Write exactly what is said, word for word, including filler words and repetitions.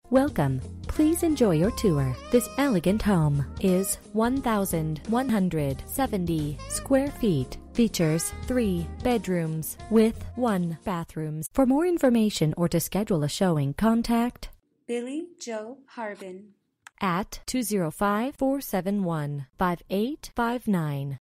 Welcome. Please enjoy your tour. This elegant home is one thousand one hundred seventy square feet. Features three bedrooms with one bathroom. For more information or to schedule a showing, contact Billy Joe Harbin at two zero five, four seven one, five eight five nine.